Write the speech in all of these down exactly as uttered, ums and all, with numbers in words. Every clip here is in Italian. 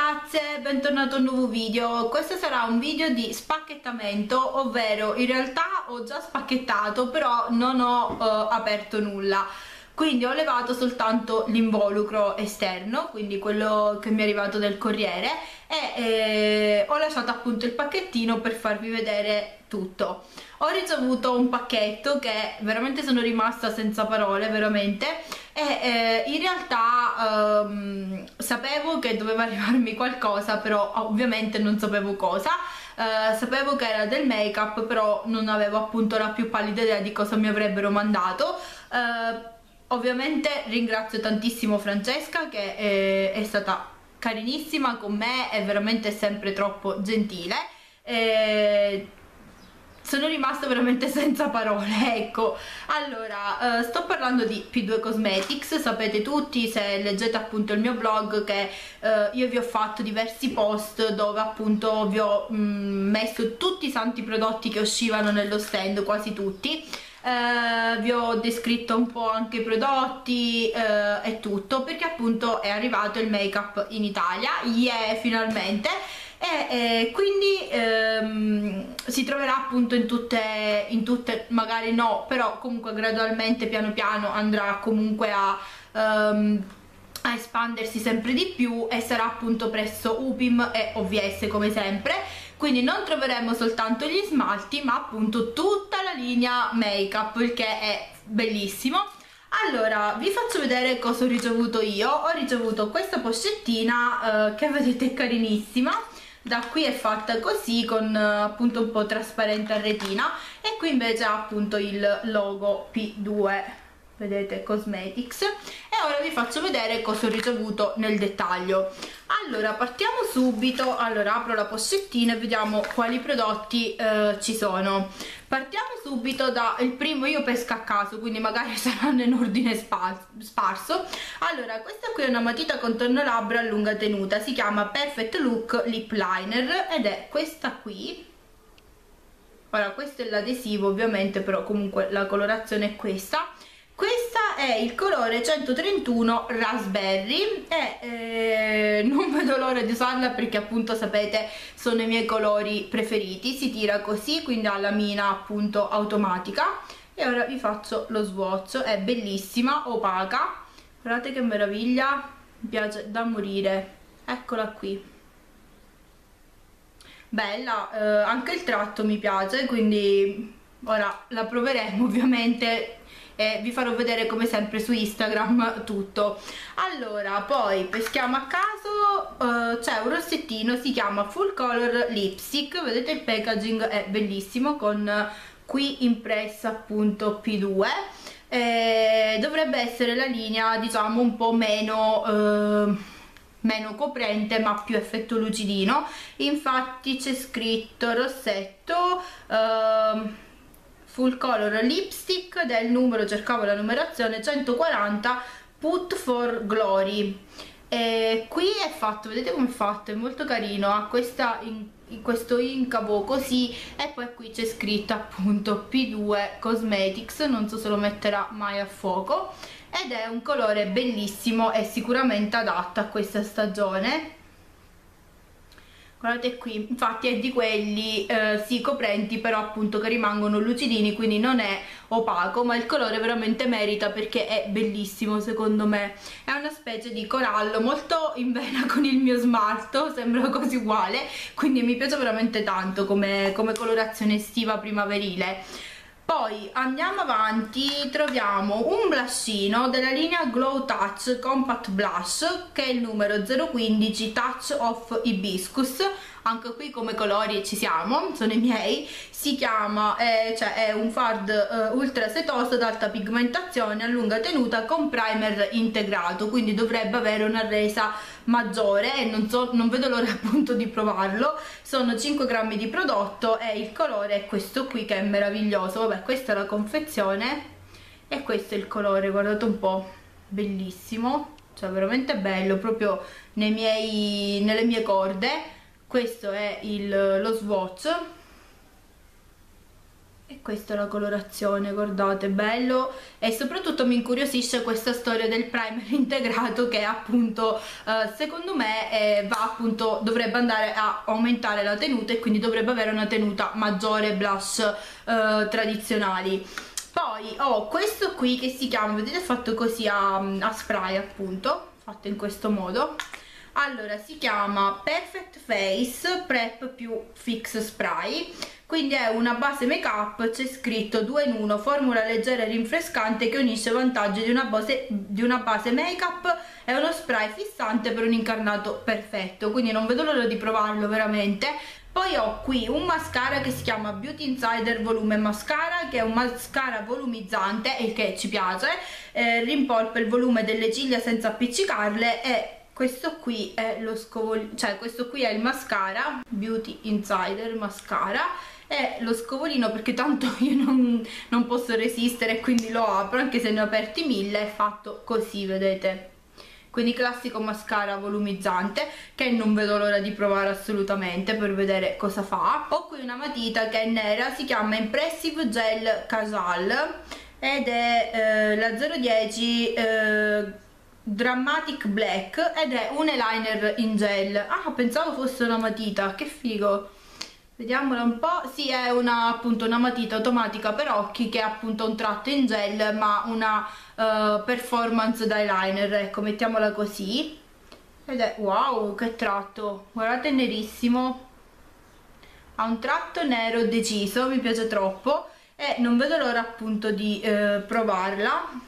ragazze, bentornato a un nuovo video. Questo sarà un video di spacchettamento, ovvero in realtà ho già spacchettato però non ho uh, aperto nulla, quindi ho levato soltanto l'involucro esterno, quindi quello che mi è arrivato del corriere, e eh, ho lasciato appunto il pacchettino per farvi vedere tutto. Ho ricevuto un pacchetto che veramente sono rimasta senza parole, veramente, e eh, in realtà ehm, sapevo che doveva arrivarmi qualcosa, però ovviamente non sapevo cosa. Uh, sapevo che era del make up, però non avevo appunto la più pallida idea di cosa mi avrebbero mandato. Uh, ovviamente ringrazio tantissimo Francesca, che è, è stata carinissima con me, è veramente sempre troppo gentile. E sono rimasta veramente senza parole, ecco. Allora, uh, sto parlando di P due Cosmetics. Sapete tutti, se leggete appunto il mio blog, che uh, io vi ho fatto diversi post dove appunto vi ho mh, messo tutti i santi prodotti che uscivano nello stand, quasi tutti. Uh, vi ho descritto un po' anche i prodotti uh, e tutto, perché appunto è arrivato il make up in Italia, yeah, finalmente. E eh, quindi ehm, si troverà appunto in tutte, in tutte, magari no, però comunque gradualmente, piano piano andrà comunque a, um, a espandersi sempre di più, e sarà appunto presso U P I M e O V S come sempre. Quindi non troveremo soltanto gli smalti, ma appunto tutta la linea make up, il che è bellissimo. Allora, vi faccio vedere cosa ho ricevuto io. Ho ricevuto questa pochettina eh, che vedete carinissima. Da qui è fatta così, con appunto un po' trasparente a retina, e qui invece ha appunto il logo P due, vedete, Cosmetics. E ora vi faccio vedere cosa ho ricevuto nel dettaglio. Allora, partiamo subito. Allora, apro la pochettina e vediamo quali prodotti eh, ci sono. Partiamo subito dal primo. Io pesco a caso, quindi magari saranno in ordine sparso. Allora, questa qui è una matita contorno labbra a lunga tenuta, si chiama Perfect Look Lip Liner, ed è questa qui. Ora, questo è l'adesivo ovviamente, però comunque la colorazione è questa. Questa è il colore centotrentuno Raspberry, e eh, non vedo l'ora di usarla perché appunto sapete sono i miei colori preferiti. Si tira così, quindi ha la mina appunto automatica. E ora vi faccio lo swatch. È bellissima, opaca, guardate che meraviglia, mi piace da morire. Eccola qui, bella, eh, anche il tratto mi piace, quindi ora la proveremo ovviamente e vi farò vedere come sempre su Instagram tutto. Allora, poi peschiamo a caso, uh, c'è un rossettino, si chiama Full Color Lipstick, vedete il packaging è bellissimo, con uh, qui impressa appunto P due. E dovrebbe essere la linea, diciamo, un po' meno uh, meno coprente ma più effetto lucidino. Infatti c'è scritto rossetto uh, Full Color Lipstick del numero, cercavo la numerazione, centoquaranta, Put for Glory. E qui è fatto, vedete come è fatto, è molto carino, ha questa in, in questo incavo così, e poi qui c'è scritto appunto P due Cosmetics, non so se lo metterà mai a fuoco, ed è un colore bellissimo e sicuramente adatto a questa stagione. Guardate qui, infatti è di quelli eh, sì coprenti, però appunto che rimangono lucidini, quindi non è opaco, ma il colore veramente merita perché è bellissimo secondo me. È una specie di corallo molto in vena con il mio smalto, sembra quasi uguale, quindi mi piace veramente tanto come, come colorazione estiva primaverile. Poi andiamo avanti, troviamo un blushino della linea Glow Touch Compact Blush, che è il numero zero quindici Touch of Hibiscus. Anche qui come colori ci siamo, sono i miei. Si chiama, eh, cioè è un fard eh, ultra setoso ad alta pigmentazione a lunga tenuta con primer integrato, quindi dovrebbe avere una resa maggiore, e non, so, non vedo l'ora appunto di provarlo. Sono cinque grammi di prodotto e il colore è questo qui, che è meraviglioso. Vabbè, questa è la confezione e questo è il colore, guardate un po', bellissimo, cioè veramente bello, proprio nei miei, nelle mie corde. Questo è il, lo swatch, E questa è la colorazione, guardate, bello. E soprattutto mi incuriosisce questa storia del primer integrato, che appunto eh, secondo me eh, va appunto dovrebbe andare a aumentare la tenuta e quindi dovrebbe avere una tenuta maggiore blush eh, tradizionali. Poi ho questo qui che si chiama, vedete, fatto così a, a spray, appunto fatto in questo modo. Allora, si chiama Perfect Face Prep più Fix Spray, quindi è una base make up, c'è scritto due in uno, formula leggera e rinfrescante che unisce i vantaggi di una base, di una base make up e uno spray fissante per un incarnato perfetto, quindi non vedo l'ora di provarlo veramente. Poi ho qui un mascara che si chiama Beauty Insider Volume Mascara, che è un mascara volumizzante, il che ci piace, eh, rimpolpa il volume delle ciglia senza appiccicarle. E questo qui è lo scovolino, cioè questo qui è il mascara Beauty Insider Mascara, è lo scovolino perché tanto io non, non posso resistere, quindi lo apro, anche se ne ho aperti mille. È fatto così, vedete, quindi classico mascara volumizzante che non vedo l'ora di provare assolutamente per vedere cosa fa. Ho qui una matita che è nera, si chiama Impressive Gel Casual ed è eh, la zero dieci eh, Dramatic Black ed è un eyeliner in gel. Ah, pensavo fosse una matita, che figo. Vediamola un po'. Sì, è una, appunto, una matita automatica per occhi che è appunto un tratto in gel ma una uh, performance da eyeliner, ecco, mettiamola così. Ed è, wow, che tratto, guardate, è nerissimo, ha un tratto nero deciso, mi piace troppo e non vedo l'ora appunto di eh, provarla.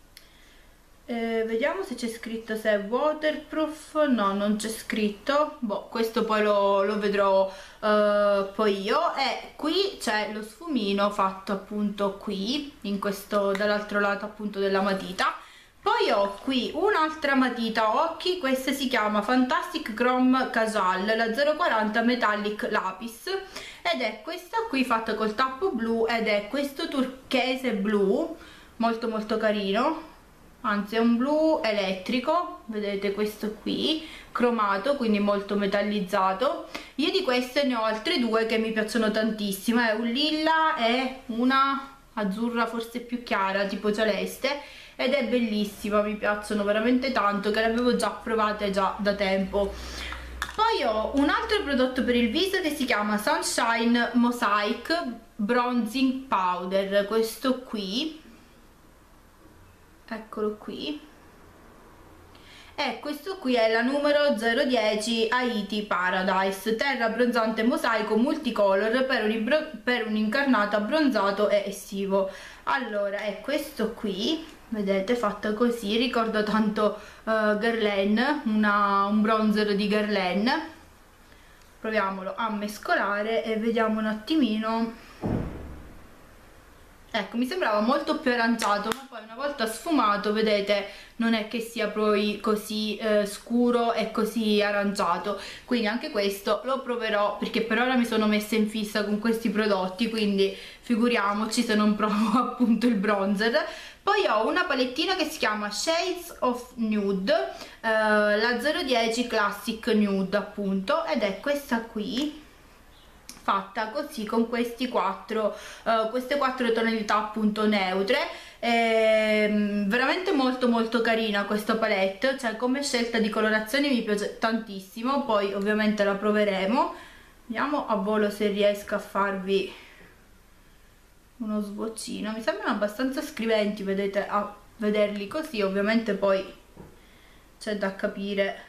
Eh, vediamo se c'è scritto se è waterproof. No, non c'è scritto. Boh, questo poi lo, lo vedrò uh, poi io. E qui c'è lo sfumino fatto appunto qui, in questo, dall'altro lato appunto della matita. Poi ho qui un'altra matita occhi, questa si chiama Fantastic Chrome Casual, la zero quaranta Metallic Lapis, ed è questa qui fatta col tappo blu ed è questo turchese blu, molto molto carino. Anzi, è un blu elettrico, vedete, questo qui cromato, quindi molto metallizzato. Io di queste ne ho altre due che mi piacciono tantissimo, è un lilla e una azzurra forse più chiara, tipo celeste, ed è bellissima, mi piacciono veramente tanto, che le avevo già provate già da tempo. Poi ho un altro prodotto per il viso che si chiama Sunshine Mosaic Bronzing Powder, questo qui, eccolo qui, e questo qui è la numero zero dieci Haiti Paradise, terra abbronzante mosaico multicolor per un, per un incarnato abbronzato e estivo. Allora, è questo qui, vedete, fatta così, ricorda tanto uh, Guerlain, una, un bronzer di Guerlain. Proviamolo a mescolare e vediamo un attimino. Ecco, mi sembrava molto più aranciato, ma poi una volta sfumato, vedete, non è che sia poi così eh, scuro e così aranciato. Quindi anche questo lo proverò, perché per ora mi sono messa in fissa con questi prodotti, quindi figuriamoci se non provo appunto il bronzer. Poi ho una palettina che si chiama Shades of Nude, eh, la zero dieci Classic Nude appunto, ed è questa qui, fatta così con questi quattro, uh, queste quattro tonalità appunto neutre. E, veramente molto molto carina questa palette, cioè come scelta di colorazione mi piace tantissimo. Poi ovviamente la proveremo, vediamo a volo se riesco a farvi uno sboccino. Mi sembrano abbastanza scriventi, vedete, a vederli così. Ovviamente poi c'è da capire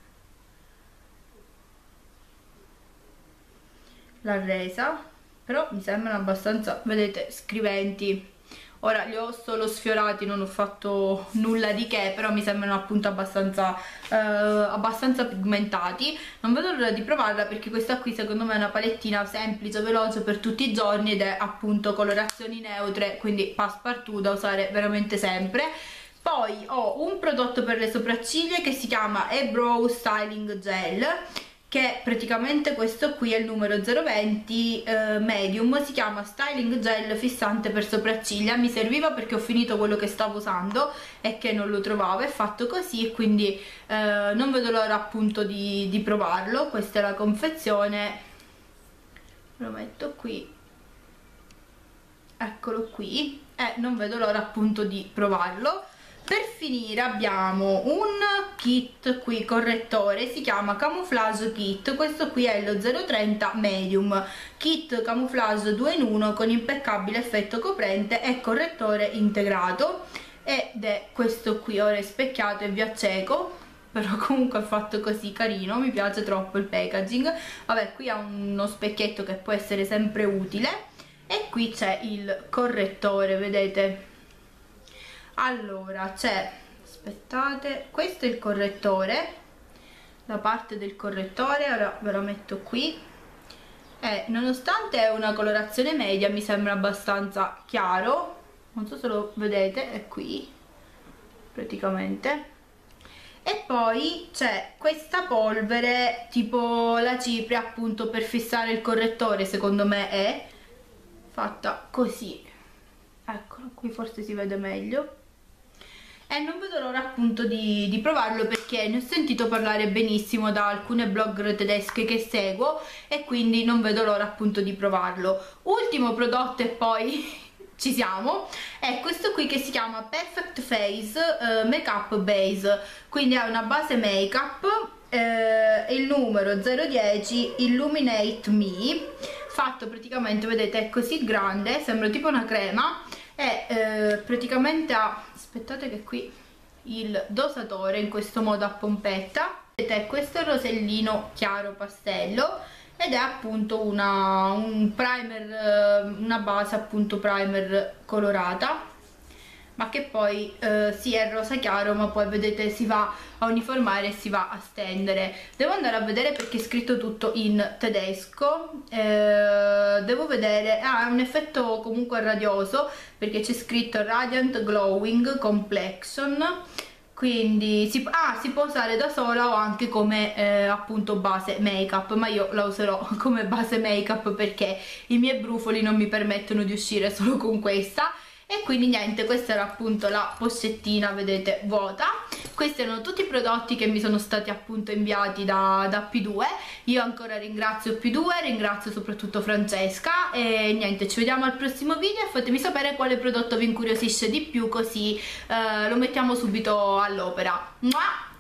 la resa, però mi sembrano abbastanza, vedete, scriventi. Ora li ho solo sfiorati, non ho fatto nulla di che, però mi sembrano appunto abbastanza eh, abbastanza pigmentati. Non vedo l'ora di provarla, perché questa qui secondo me è una palettina semplice, veloce per tutti i giorni ed è appunto colorazioni neutre, quindi passepartout da usare veramente sempre. Poi ho un prodotto per le sopracciglia che si chiama Eyebrow Styling Gel, che praticamente questo qui è il numero zero venti eh, medium, si chiama Styling Gel Fissante per sopracciglia. Mi serviva perché ho finito quello che stavo usando e che non lo trovavo, è fatto così, e quindi eh, non vedo l'ora appunto di, di provarlo. Questa è la confezione, lo metto qui eccolo qui, e non vedo l'ora appunto di provarlo. Per finire abbiamo un kit qui, correttore, si chiama Camouflage Kit, questo qui è lo zero trenta Medium, kit camouflage due in uno con impeccabile effetto coprente e correttore integrato, ed è questo qui, ora è specchiato e vi acceco, però comunque è fatto così carino, mi piace troppo il packaging. Vabbè, qui ha uno specchietto che può essere sempre utile, e qui c'è il correttore, vedete? Allora c'è, aspettate, questo è il correttore, la parte del correttore, ora ve lo metto qui, e nonostante è una colorazione media mi sembra abbastanza chiaro, non so se lo vedete, è qui praticamente. E poi c'è questa polvere tipo la cipria appunto per fissare il correttore, secondo me è fatta così, eccola qui, forse si vede meglio. E non vedo l'ora appunto di, di provarlo, perché ne ho sentito parlare benissimo da alcune blogger tedesche che seguo, e quindi non vedo l'ora appunto di provarlo. Ultimo prodotto e poi ci siamo, è questo qui che si chiama Perfect Face uh, Makeup Base, quindi è una base make up, eh, il numero zero dieci Illuminate Me, fatto praticamente, vedete, è così grande, sembra tipo una crema, e eh, praticamente ha, aspettate che qui il dosatore in questo modo a pompetta, vedete, questo è il rosellino chiaro pastello, ed è appunto una, un primer, una base appunto primer colorata, ma che poi eh, sì, è rosa chiaro, ma poi vedete si va a uniformare e si va a stendere. Devo andare a vedere perché è scritto tutto in tedesco, eh, devo vedere, ha ah, un effetto comunque radioso perché c'è scritto Radiant Glowing Complexion, quindi si, ah, si può usare da sola o anche come eh, appunto base make up, ma io la userò come base make up perché i miei brufoli non mi permettono di uscire solo con questa. E quindi niente, questa era appunto la pochettina, vedete, vuota. Questi erano tutti i prodotti che mi sono stati appunto inviati da, da P due. Io ancora ringrazio P due, ringrazio soprattutto Francesca, e niente, ci vediamo al prossimo video, e fatemi sapere quale prodotto vi incuriosisce di più, così eh, lo mettiamo subito all'opera.